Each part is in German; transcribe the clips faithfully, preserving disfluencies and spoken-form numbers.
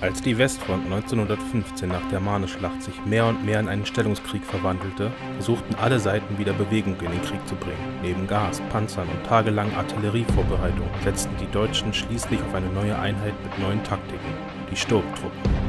Als die Westfront neunzehnhundertfünfzehn nach der Marne-Schlacht sich mehr und mehr in einen Stellungskrieg verwandelte, versuchten alle Seiten wieder Bewegung in den Krieg zu bringen. Neben Gas, Panzern und tagelangen Artillerievorbereitungen setzten die Deutschen schließlich auf eine neue Einheit mit neuen Taktiken, die Sturmtruppen.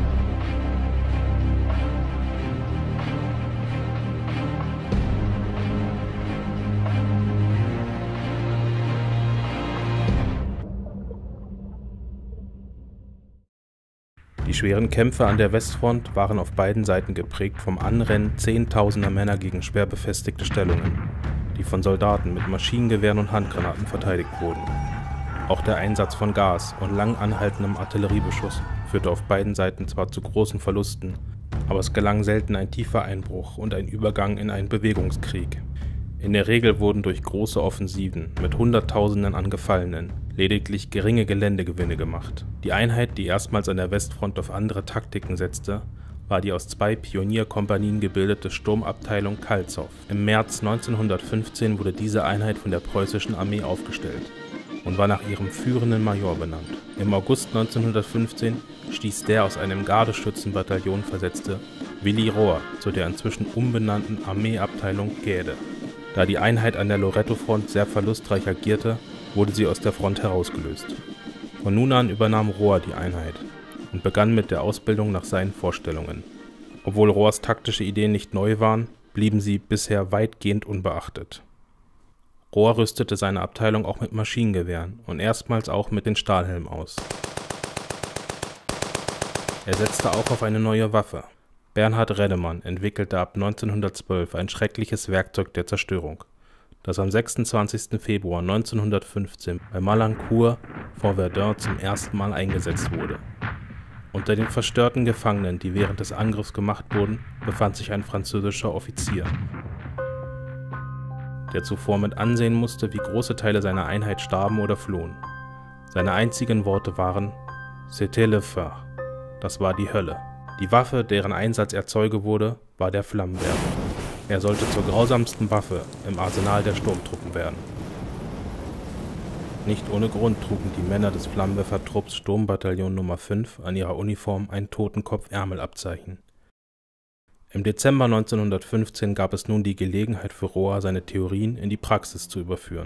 Die schweren Kämpfe an der Westfront waren auf beiden Seiten geprägt vom Anrennen zehntausender Männer gegen schwer befestigte Stellungen, die von Soldaten mit Maschinengewehren und Handgranaten verteidigt wurden. Auch der Einsatz von Gas und lang anhaltendem Artilleriebeschuss führte auf beiden Seiten zwar zu großen Verlusten, aber es gelang selten ein tiefer Einbruch und ein Übergang in einen Bewegungskrieg. In der Regel wurden durch große Offensiven mit Hunderttausenden an Gefallenen lediglich geringe Geländegewinne gemacht. Die Einheit, die erstmals an der Westfront auf andere Taktiken setzte, war die aus zwei Pionierkompanien gebildete Sturmabteilung Kaltzow. Im März neunzehnhundertfünfzehn wurde diese Einheit von der preußischen Armee aufgestellt und war nach ihrem führenden Major benannt. Im August neunzehnhundertfünfzehn stieß der aus einem Gardeschützenbataillon versetzte Willi Rohr zu der inzwischen umbenannten Armeeabteilung Gäde. Da die Einheit an der Loretto-Front sehr verlustreich agierte, wurde sie aus der Front herausgelöst. Von nun an übernahm Rohr die Einheit und begann mit der Ausbildung nach seinen Vorstellungen. Obwohl Rohrs taktische Ideen nicht neu waren, blieben sie bisher weitgehend unbeachtet. Rohr rüstete seine Abteilung auch mit Maschinengewehren und erstmals auch mit den Stahlhelmen aus. Er setzte auch auf eine neue Waffe. Bernhard Reddemann entwickelte ab neunzehnhundertzwölf ein schreckliches Werkzeug der Zerstörung, das am sechsundzwanzigsten Februar neunzehnhundertfünfzehn bei Malancourt vor Verdun zum ersten Mal eingesetzt wurde. Unter den verstörten Gefangenen, die während des Angriffs gemacht wurden, befand sich ein französischer Offizier, der zuvor mit ansehen musste, wie große Teile seiner Einheit starben oder flohen. Seine einzigen Worte waren "C'était le feu", das war die Hölle. Die Waffe, deren Einsatz er Zeuge wurde, war der Flammenwerfer. Er sollte zur grausamsten Waffe im Arsenal der Sturmtruppen werden. Nicht ohne Grund trugen die Männer des Flammenwerfertrupps Sturmbataillon Nummer fünf an ihrer Uniform ein Totenkopf-Ärmelabzeichen. Im Dezember neunzehnhundertfünfzehn gab es nun die Gelegenheit für Rohr, seine Theorien in die Praxis zu überführen.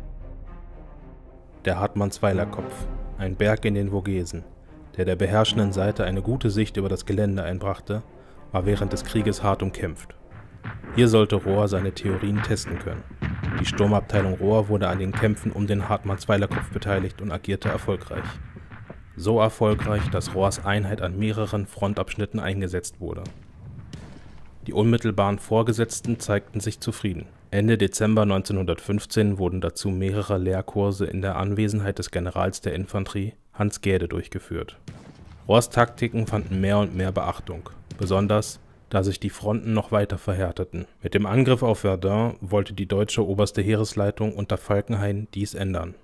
Der Hartmannsweiler-Kopf, ein Berg in den Vogesen, der der beherrschenden Seite eine gute Sicht über das Gelände einbrachte, war während des Krieges hart umkämpft. Hier sollte Rohr seine Theorien testen können. Die Sturmabteilung Rohr wurde an den Kämpfen um den Hartmannsweiler-Kopf beteiligt und agierte erfolgreich. So erfolgreich, dass Rohrs Einheit an mehreren Frontabschnitten eingesetzt wurde. Die unmittelbaren Vorgesetzten zeigten sich zufrieden. Ende Dezember neunzehnhundertfünfzehn wurden dazu mehrere Lehrkurse in der Anwesenheit des Generals der Infanterie, Hans Gäde, durchgeführt. Rohrs Taktiken fanden mehr und mehr Beachtung, besonders da sich die Fronten noch weiter verhärteten. Mit dem Angriff auf Verdun wollte die deutsche oberste Heeresleitung unter Falkenhayn dies ändern.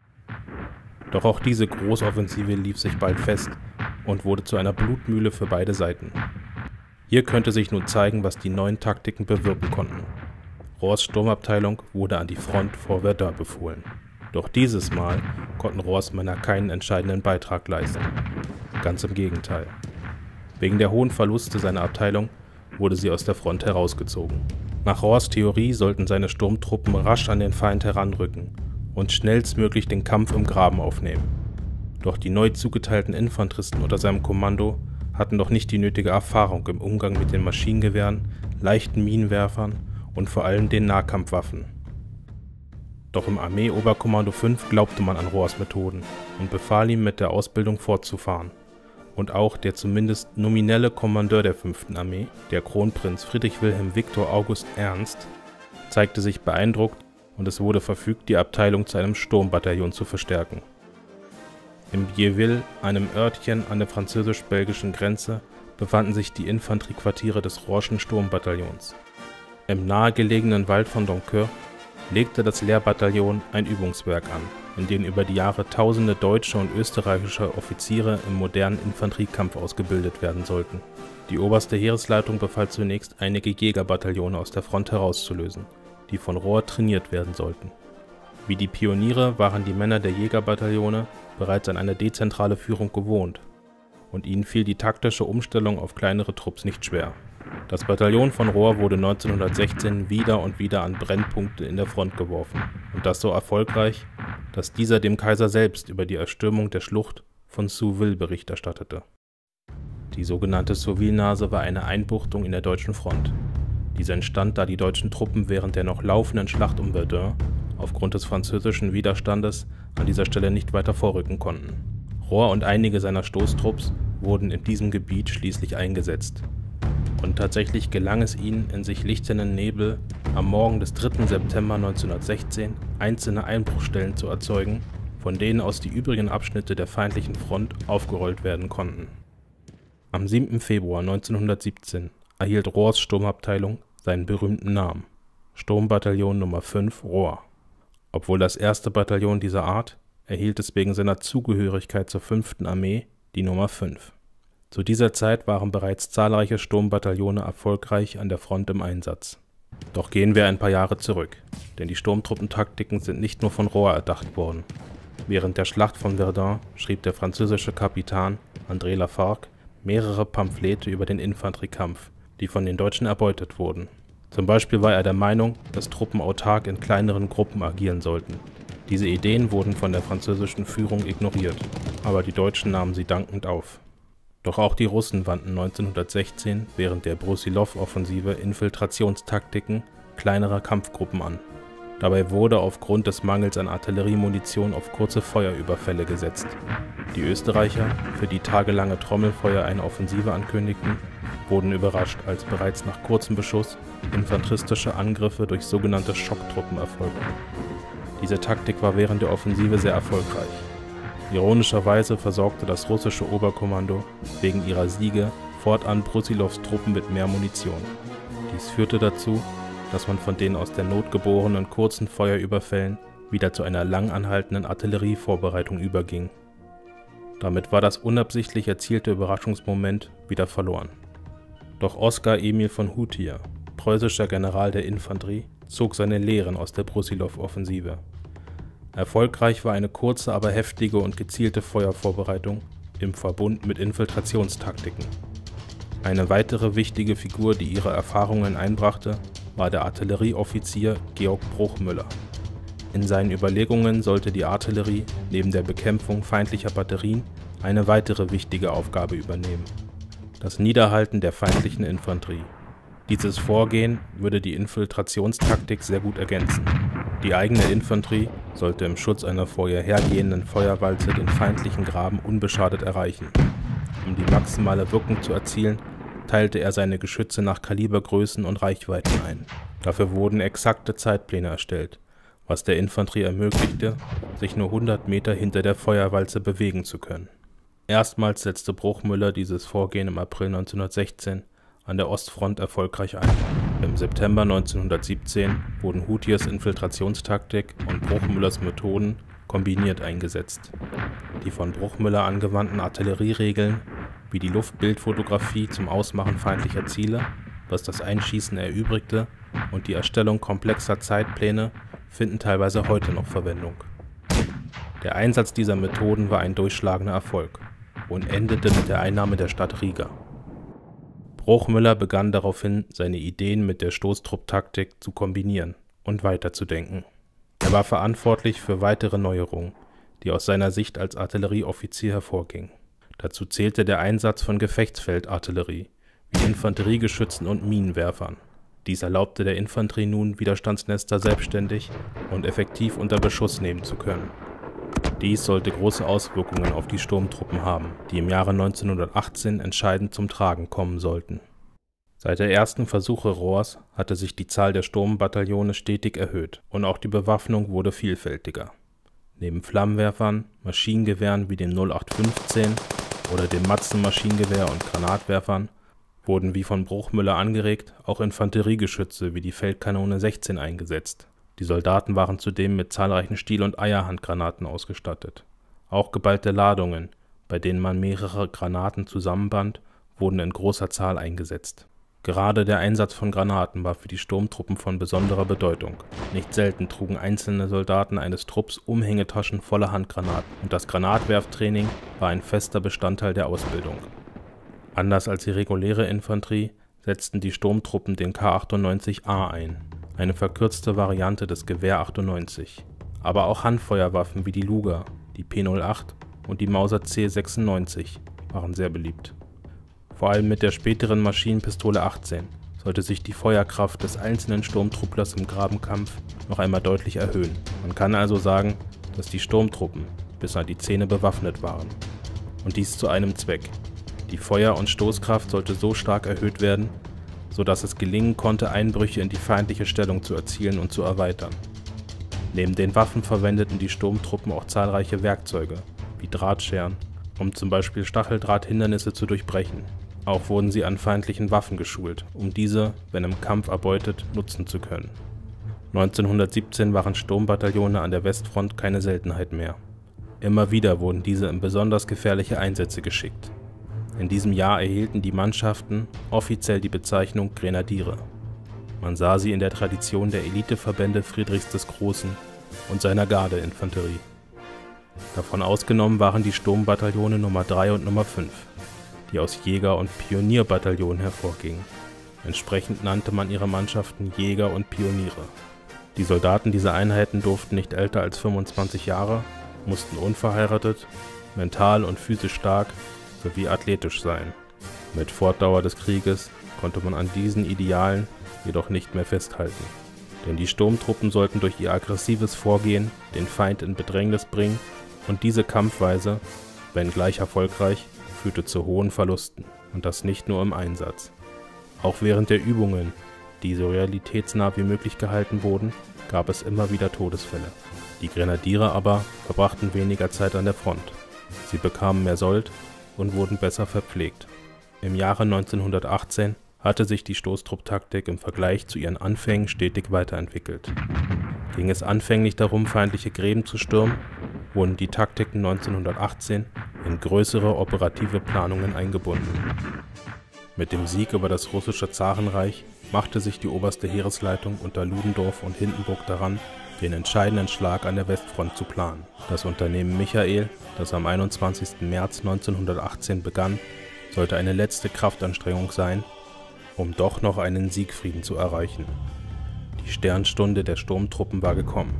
Doch auch diese Großoffensive lief sich bald fest und wurde zu einer Blutmühle für beide Seiten. Hier könnte sich nun zeigen, was die neuen Taktiken bewirken konnten. Rohrs Sturmabteilung wurde an die Front vor Verdun befohlen. Doch dieses Mal konnten Rohrs Männer keinen entscheidenden Beitrag leisten. Ganz im Gegenteil. Wegen der hohen Verluste seiner Abteilung wurde sie aus der Front herausgezogen. Nach Rohrs Theorie sollten seine Sturmtruppen rasch an den Feind heranrücken und schnellstmöglich den Kampf im Graben aufnehmen. Doch die neu zugeteilten Infanteristen unter seinem Kommando hatten noch nicht die nötige Erfahrung im Umgang mit den Maschinengewehren, leichten Minenwerfern und vor allem den Nahkampfwaffen. Doch im Armee-Oberkommando fünf glaubte man an Rohrs Methoden und befahl ihm, mit der Ausbildung fortzufahren. Und auch der zumindest nominelle Kommandeur der fünften Armee, der Kronprinz Friedrich Wilhelm Viktor August Ernst, zeigte sich beeindruckt und es wurde verfügt, die Abteilung zu einem Sturmbataillon zu verstärken. Im Biéville, einem Örtchen an der französisch-belgischen Grenze, befanden sich die Infanteriequartiere des Rohrschen Sturmbataillons. Im nahegelegenen Wald von Doncourt legte das Lehrbataillon ein Übungswerk an, in dem über die Jahre tausende deutsche und österreichische Offiziere im modernen Infanteriekampf ausgebildet werden sollten. Die oberste Heeresleitung befahl zunächst, einige Jägerbataillone aus der Front herauszulösen, die von Rohr trainiert werden sollten. Wie die Pioniere waren die Männer der Jägerbataillone bereits an eine dezentrale Führung gewohnt und ihnen fiel die taktische Umstellung auf kleinere Trupps nicht schwer. Das Bataillon von Rohr wurde neunzehnhundertsechzehn wieder und wieder an Brennpunkte in der Front geworfen und das so erfolgreich, dass dieser dem Kaiser selbst über die Erstürmung der Schlucht von Souville Bericht erstattete. Die sogenannte Souville-Nase war eine Einbuchtung in der deutschen Front. Diese entstand, da die deutschen Truppen während der noch laufenden Schlacht um Verdun aufgrund des französischen Widerstandes an dieser Stelle nicht weiter vorrücken konnten. Rohr und einige seiner Stoßtrupps wurden in diesem Gebiet schließlich eingesetzt. Und tatsächlich gelang es ihnen, in sich lichtenden Nebel am Morgen des dritten September neunzehnhundertsechzehn einzelne Einbruchstellen zu erzeugen, von denen aus die übrigen Abschnitte der feindlichen Front aufgerollt werden konnten. Am siebten Februar neunzehnhundertsiebzehn erhielt Rohrs Sturmabteilung seinen berühmten Namen: Sturmbataillon Nummer fünf Rohr. Obwohl das erste Bataillon dieser Art, erhielt es wegen seiner Zugehörigkeit zur fünften Armee die Nummer fünf. Zu dieser Zeit waren bereits zahlreiche Sturmbataillone erfolgreich an der Front im Einsatz. Doch gehen wir ein paar Jahre zurück, denn die Sturmtruppentaktiken sind nicht nur von Rohr erdacht worden. Während der Schlacht von Verdun schrieb der französische Kapitän André Lafargue mehrere Pamphlete über den Infanteriekampf, die von den Deutschen erbeutet wurden. Zum Beispiel war er der Meinung, dass Truppen autark in kleineren Gruppen agieren sollten. Diese Ideen wurden von der französischen Führung ignoriert, aber die Deutschen nahmen sie dankend auf. Doch auch die Russen wandten neunzehnhundertsechzehn während der Brussilow-Offensive Infiltrationstaktiken kleinerer Kampfgruppen an. Dabei wurde aufgrund des Mangels an Artilleriemunition auf kurze Feuerüberfälle gesetzt. Die Österreicher, für die tagelange Trommelfeuer eine Offensive ankündigten, wurden überrascht, als bereits nach kurzem Beschuss infanteristische Angriffe durch sogenannte Schocktruppen erfolgten. Diese Taktik war während der Offensive sehr erfolgreich. Ironischerweise versorgte das russische Oberkommando wegen ihrer Siege fortan Brussilows Truppen mit mehr Munition. Dies führte dazu, dass man von den aus der Not geborenen kurzen Feuerüberfällen wieder zu einer lang anhaltenden Artillerievorbereitung überging. Damit war das unabsichtlich erzielte Überraschungsmoment wieder verloren. Doch Oskar Emil von Hutier, preußischer General der Infanterie, zog seine Lehren aus der Brussilow-Offensive. Erfolgreich war eine kurze, aber heftige und gezielte Feuervorbereitung im Verbund mit Infiltrationstaktiken. Eine weitere wichtige Figur, die ihre Erfahrungen einbrachte, war der Artillerieoffizier Georg Bruchmüller. In seinen Überlegungen sollte die Artillerie neben der Bekämpfung feindlicher Batterien eine weitere wichtige Aufgabe übernehmen: das Niederhalten der feindlichen Infanterie. Dieses Vorgehen würde die Infiltrationstaktik sehr gut ergänzen. Die eigene Infanterie sollte im Schutz einer vor ihr hergehenden Feuerwalze den feindlichen Graben unbeschadet erreichen. Um die maximale Wirkung zu erzielen, teilte er seine Geschütze nach Kalibergrößen und Reichweiten ein. Dafür wurden exakte Zeitpläne erstellt, was der Infanterie ermöglichte, sich nur hundert Meter hinter der Feuerwalze bewegen zu können. Erstmals setzte Bruchmüller dieses Vorgehen im April neunzehnhundertsechzehn an der Ostfront erfolgreich ein. Im September neunzehnhundertsiebzehn wurden Hutiers Infiltrationstaktik und Bruchmüllers Methoden kombiniert eingesetzt. Die von Bruchmüller angewandten Artillerieregeln, wie die Luftbildfotografie zum Ausmachen feindlicher Ziele, was das Einschießen erübrigte, und die Erstellung komplexer Zeitpläne, finden teilweise heute noch Verwendung. Der Einsatz dieser Methoden war ein durchschlagender Erfolg und endete mit der Einnahme der Stadt Riga. Bruchmüller begann daraufhin, seine Ideen mit der Stoßtrupptaktik zu kombinieren und weiterzudenken. Er war verantwortlich für weitere Neuerungen, die aus seiner Sicht als Artillerieoffizier hervorgingen. Dazu zählte der Einsatz von Gefechtsfeldartillerie, wie Infanteriegeschützen und Minenwerfern. Dies erlaubte der Infanterie nun, Widerstandsnester selbstständig und effektiv unter Beschuss nehmen zu können. Dies sollte große Auswirkungen auf die Sturmtruppen haben, die im Jahre neunzehnhundertachtzehn entscheidend zum Tragen kommen sollten. Seit der ersten Versuche Rohrs hatte sich die Zahl der Sturmbataillone stetig erhöht und auch die Bewaffnung wurde vielfältiger. Neben Flammenwerfern, Maschinengewehren wie dem null acht fünfzehn oder dem Matzen-Maschinengewehr und Granatwerfern wurden, wie von Bruchmüller angeregt, auch Infanteriegeschütze wie die Feldkanone sechzehn eingesetzt. Die Soldaten waren zudem mit zahlreichen Stiel- und Eierhandgranaten ausgestattet. Auch geballte Ladungen, bei denen man mehrere Granaten zusammenband, wurden in großer Zahl eingesetzt. Gerade der Einsatz von Granaten war für die Sturmtruppen von besonderer Bedeutung. Nicht selten trugen einzelne Soldaten eines Trupps Umhängetaschen voller Handgranaten und das Granatwerftraining war ein fester Bestandteil der Ausbildung. Anders als die reguläre Infanterie setzten die Sturmtruppen den K achtundneunzig A ein, eine verkürzte Variante des Gewehr achtundneunzig. Aber auch Handfeuerwaffen wie die Luger, die P null acht und die Mauser C sechsundneunzig waren sehr beliebt. Vor allem mit der späteren Maschinenpistole achtzehn sollte sich die Feuerkraft des einzelnen Sturmtrupplers im Grabenkampf noch einmal deutlich erhöhen. Man kann also sagen, dass die Sturmtruppen bis an die Zähne bewaffnet waren. Und dies zu einem Zweck. Die Feuer- und Stoßkraft sollte so stark erhöht werden, sodass es gelingen konnte, Einbrüche in die feindliche Stellung zu erzielen und zu erweitern. Neben den Waffen verwendeten die Sturmtruppen auch zahlreiche Werkzeuge, wie Drahtscheren, um zum Beispiel Stacheldrahthindernisse zu durchbrechen. Auch wurden sie an feindlichen Waffen geschult, um diese, wenn im Kampf erbeutet, nutzen zu können. neunzehnhundertsiebzehn waren Sturmbataillone an der Westfront keine Seltenheit mehr. Immer wieder wurden diese in besonders gefährliche Einsätze geschickt. In diesem Jahr erhielten die Mannschaften offiziell die Bezeichnung Grenadiere. Man sah sie in der Tradition der Eliteverbände Friedrichs des Großen und seiner Gardeinfanterie. Davon ausgenommen waren die Sturmbataillone Nummer drei und Nummer fünf, die aus Jäger- und Pionierbataillonen hervorgingen. Entsprechend nannte man ihre Mannschaften Jäger und Pioniere. Die Soldaten dieser Einheiten durften nicht älter als fünfundzwanzig Jahre, mussten unverheiratet, mental und physisch stark sowie athletisch sein. Mit Fortdauer des Krieges konnte man an diesen Idealen jedoch nicht mehr festhalten. Denn die Sturmtruppen sollten durch ihr aggressives Vorgehen den Feind in Bedrängnis bringen und diese Kampfweise, wenn gleich erfolgreich, führte zu hohen Verlusten und das nicht nur im Einsatz. Auch während der Übungen, die so realitätsnah wie möglich gehalten wurden, gab es immer wieder Todesfälle. Die Grenadiere aber verbrachten weniger Zeit an der Front. Sie bekamen mehr Sold und wurden besser verpflegt. Im Jahre neunzehnhundertachtzehn hatte sich die Stoßtrupptaktik im Vergleich zu ihren Anfängen stetig weiterentwickelt. Ging es anfänglich darum, feindliche Gräben zu stürmen, wurden die Taktiken neunzehnhundertachtzehn in größere operative Planungen eingebunden. Mit dem Sieg über das russische Zarenreich machte sich die oberste Heeresleitung unter Ludendorff und Hindenburg daran, den entscheidenden Schlag an der Westfront zu planen. Das Unternehmen Michael, das am einundzwanzigsten März neunzehnhundertachtzehn begann, sollte eine letzte Kraftanstrengung sein, um doch noch einen Siegfrieden zu erreichen. Die Sternstunde der Sturmtruppen war gekommen.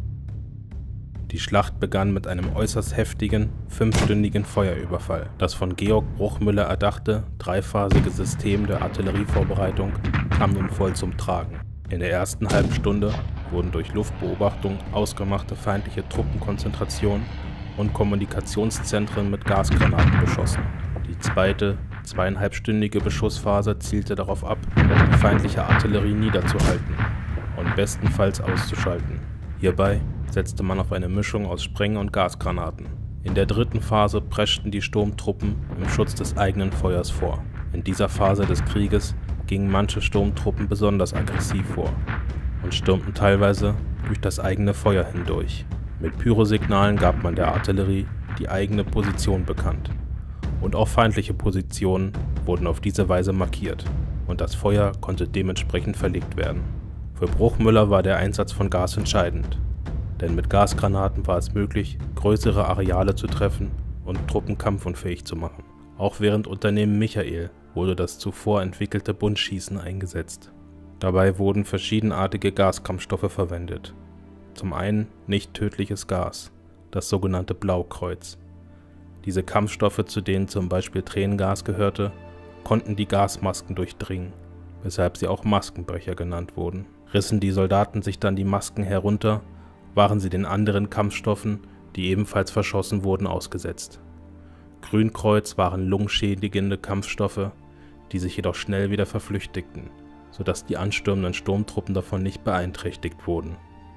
Die Schlacht begann mit einem äußerst heftigen, fünfstündigen Feuerüberfall. Das von Georg Bruchmüller erdachte, dreiphasige System der Artillerievorbereitung kam nun voll zum Tragen. In der ersten halben Stunde wurden durch Luftbeobachtung ausgemachte feindliche Truppenkonzentrationen und Kommunikationszentren mit Gasgranaten beschossen. Die zweite, zweieinhalbstündige Beschussphase zielte darauf ab, die feindliche Artillerie niederzuhalten und bestenfalls auszuschalten. Hierbei setzte man auf eine Mischung aus Spreng- und Gasgranaten. In der dritten Phase preschten die Sturmtruppen im Schutz des eigenen Feuers vor. In dieser Phase des Krieges gingen manche Sturmtruppen besonders aggressiv vor und stürmten teilweise durch das eigene Feuer hindurch. Mit Pyrosignalen gab man der Artillerie die eigene Position bekannt. Und auch feindliche Positionen wurden auf diese Weise markiert und das Feuer konnte dementsprechend verlegt werden. Für Bruchmüller war der Einsatz von Gas entscheidend, denn mit Gasgranaten war es möglich, größere Areale zu treffen und Truppen kampfunfähig zu machen. Auch während Unternehmen Michael wurde das zuvor entwickelte Buntschießen eingesetzt. Dabei wurden verschiedenartige Gaskampfstoffe verwendet. Zum einen nicht tödliches Gas, das sogenannte Blaukreuz. Diese Kampfstoffe, zu denen zum Beispiel Tränengas gehörte, konnten die Gasmasken durchdringen, weshalb sie auch Maskenbrecher genannt wurden. Rissen die Soldaten sich dann die Masken herunter, waren sie den anderen Kampfstoffen, die ebenfalls verschossen wurden, ausgesetzt. Grünkreuz waren lungenschädigende Kampfstoffe, die sich jedoch schnell wieder verflüchtigten, sodass die anstürmenden Sturmtruppen davon nicht beeinträchtigt wurden.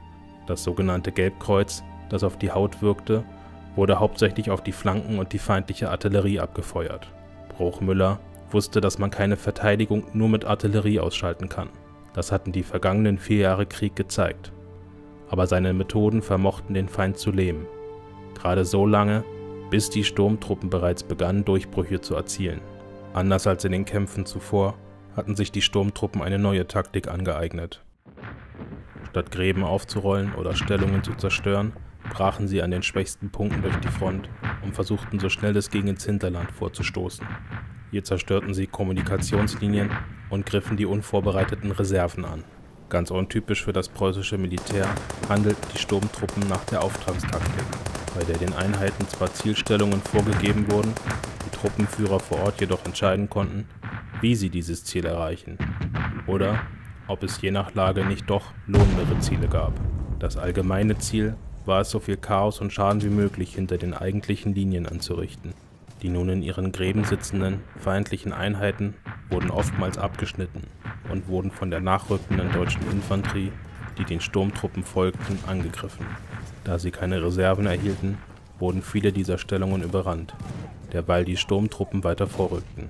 Das sogenannte Gelbkreuz, das auf die Haut wirkte, wurde hauptsächlich auf die Flanken und die feindliche Artillerie abgefeuert. Bruchmüller wusste, dass man keine Verteidigung nur mit Artillerie ausschalten kann. Das hatten die vergangenen vier Jahre Krieg gezeigt. Aber seine Methoden vermochten den Feind zu lähmen. Gerade so lange, bis die Sturmtruppen bereits begannen, Durchbrüche zu erzielen. Anders als in den Kämpfen zuvor, hatten sich die Sturmtruppen eine neue Taktik angeeignet. Statt Gräben aufzurollen oder Stellungen zu zerstören, brachen sie an den schwächsten Punkten durch die Front und versuchten so schnell es ging ins Hinterland vorzustoßen. Hier zerstörten sie Kommunikationslinien und griffen die unvorbereiteten Reserven an. Ganz untypisch für das preußische Militär handelten die Sturmtruppen nach der Auftragstaktik, bei der den Einheiten zwar Zielstellungen vorgegeben wurden, die Truppenführer vor Ort jedoch entscheiden konnten, wie sie dieses Ziel erreichen oder ob es je nach Lage nicht doch lohnendere Ziele gab. Das allgemeine Ziel war es, so viel Chaos und Schaden wie möglich hinter den eigentlichen Linien anzurichten. Die nun in ihren Gräben sitzenden feindlichen Einheiten wurden oftmals abgeschnitten und wurden von der nachrückenden deutschen Infanterie, die den Sturmtruppen folgten, angegriffen. Da sie keine Reserven erhielten, wurden viele dieser Stellungen überrannt, derweil die Sturmtruppen weiter vorrückten.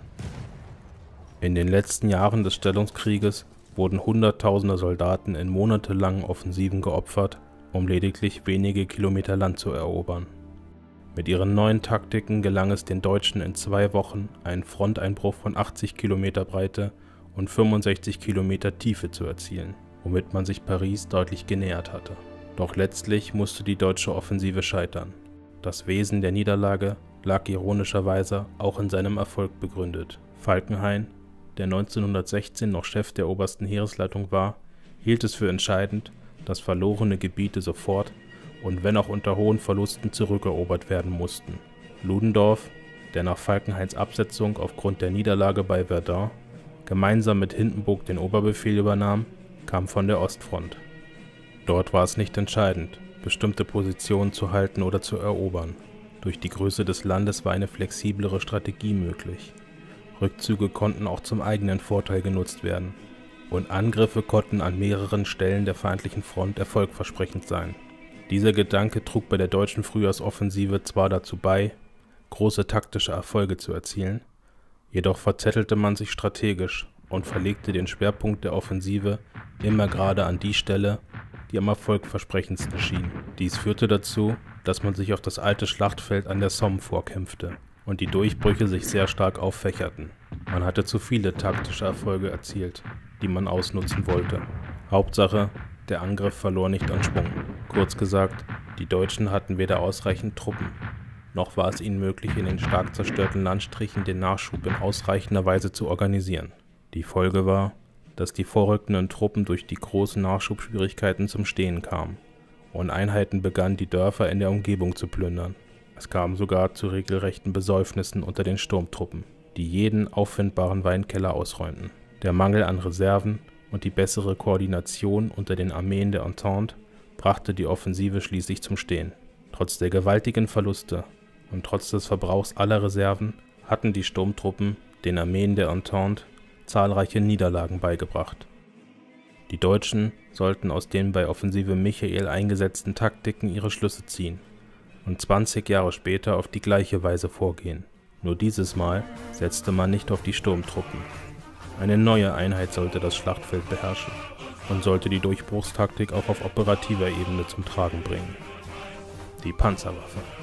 In den letzten Jahren des Stellungskrieges wurden Hunderttausende Soldaten in monatelangen Offensiven geopfert, um lediglich wenige Kilometer Land zu erobern. Mit ihren neuen Taktiken gelang es den Deutschen in zwei Wochen, einen Fronteinbruch von achtzig Kilometer Breite und fünfundsechzig Kilometer Tiefe zu erzielen, womit man sich Paris deutlich genähert hatte. Doch letztlich musste die deutsche Offensive scheitern. Das Wesen der Niederlage lag ironischerweise auch in seinem Erfolg begründet. Falkenhayn, der neunzehnhundertsechzehn noch Chef der obersten Heeresleitung war, hielt es für entscheidend, dass verlorene Gebiete sofort und wenn auch unter hohen Verlusten zurückerobert werden mussten. Ludendorff, der nach Falkenhayns Absetzung aufgrund der Niederlage bei Verdun gemeinsam mit Hindenburg den Oberbefehl übernahm, kam von der Ostfront. Dort war es nicht entscheidend, bestimmte Positionen zu halten oder zu erobern. Durch die Größe des Landes war eine flexiblere Strategie möglich. Rückzüge konnten auch zum eigenen Vorteil genutzt werden und Angriffe konnten an mehreren Stellen der feindlichen Front erfolgversprechend sein. Dieser Gedanke trug bei der deutschen Frühjahrsoffensive zwar dazu bei, große taktische Erfolge zu erzielen, jedoch verzettelte man sich strategisch und verlegte den Schwerpunkt der Offensive immer gerade an die Stelle, die am erfolgversprechendsten schien. Dies führte dazu, dass man sich auf das alte Schlachtfeld an der Somme vorkämpfte und die Durchbrüche sich sehr stark auffächerten. Man hatte zu viele taktische Erfolge erzielt, die man ausnutzen wollte. Hauptsache, der Angriff verlor nicht an Schwung. Kurz gesagt, die Deutschen hatten weder ausreichend Truppen, noch war es ihnen möglich, in den stark zerstörten Landstrichen den Nachschub in ausreichender Weise zu organisieren. Die Folge war, dass die vorrückenden Truppen durch die großen Nachschubschwierigkeiten zum Stehen kamen und Einheiten begannen, die Dörfer in der Umgebung zu plündern. Es kam sogar zu regelrechten Besäufnissen unter den Sturmtruppen, die jeden auffindbaren Weinkeller ausräumten. Der Mangel an Reserven und die bessere Koordination unter den Armeen der Entente brachte die Offensive schließlich zum Stehen. Trotz der gewaltigen Verluste und trotz des Verbrauchs aller Reserven hatten die Sturmtruppen den Armeen der Entente zahlreiche Niederlagen beigebracht. Die Deutschen sollten aus den bei Offensive Michael eingesetzten Taktiken ihre Schlüsse ziehen und zwanzig Jahre später auf die gleiche Weise vorgehen. Nur dieses Mal setzte man nicht auf die Sturmtruppen. Eine neue Einheit sollte das Schlachtfeld beherrschen und sollte die Durchbruchstaktik auch auf operativer Ebene zum Tragen bringen: die Panzerwaffe.